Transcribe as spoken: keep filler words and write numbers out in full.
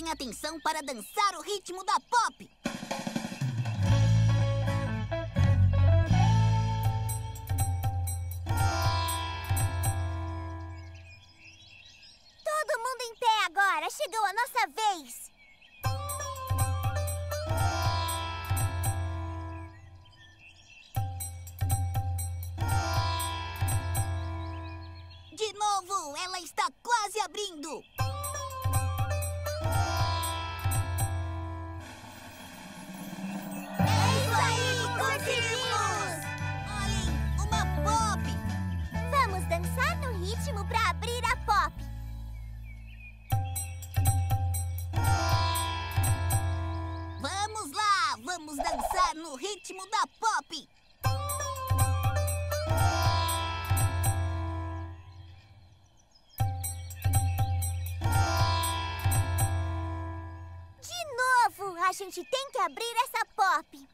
prestem atenção para dançar o ritmo da pop. Todo mundo em pé agora. Chegou a nossa vez. De novo, ela está quase abrindo. É isso aí, conseguimos! Olhem, uma pop. Vamos dançar no ritmo para abrir a pop. Vamos lá, vamos dançar no ritmo da pop. De novo, a gente tem que abrir essa pop.